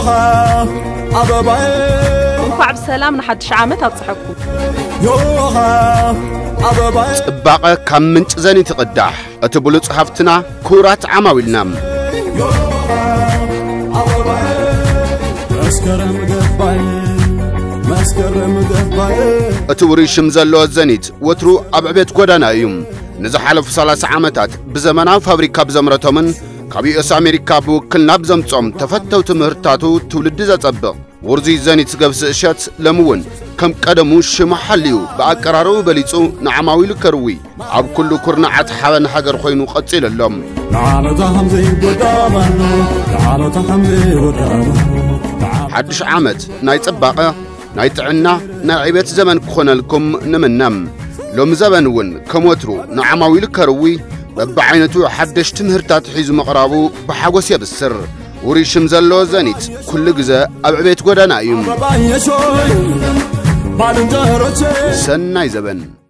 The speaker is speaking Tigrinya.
እንኳዕ ብሰላም ንሓድሽ ዓመት ኣብፅሐኩም ጽባቐ ካብ ምንጭ ዘኒ ትቕዳሕ እቲ ብሉጽ ሃፍትና ኩራት ዓማዊልና እቲ ውሩይ ሽም ዘለዎ ዘኒት ወትሩ ኣብ ዕቤት ጎዳና እዩ ንዝሓለፉ 30 ዓመታት ብዘመናዊ ፋብሪካ ብዘምረቶምን ካብ ዩኤስ ኣሜሪካ ብውክልና ብዘምጾም ተፈተውቲ ምህርታቱ ትውልዲ ዘጸብቕ ውርዙይ ዘኒት ገብሲ እሸት ለምውን ከም ቀደሙ ሽሙ ሓልዩ ብኣቀራረቡ በሊጹ ንዓማዊሉ ከርዊ ኣብ ኩሉ ኩርናዓት ሓበን ሃገር ኮይኑ ቀጺለሎም ሓድሽ ዓመት ናይ ጽባቐ ናይ ጥዕና ናይ ዕቤት ዘመን ክኾነልኩም ንምነም ሎም ዘበንውን ከም ወትሩ ንዓማዊሉ ከርዊ በብዓይነቱ ሓደሽቲ ምህርታት ሒዙ መቕራቡ ብሓጎስ የብስር ውሩይ ሽም ዘለዎ ዘኒት ኩሉ ግዜ ኣብ ዕቤት ጎዳና እዩ ሰናይ ዘበን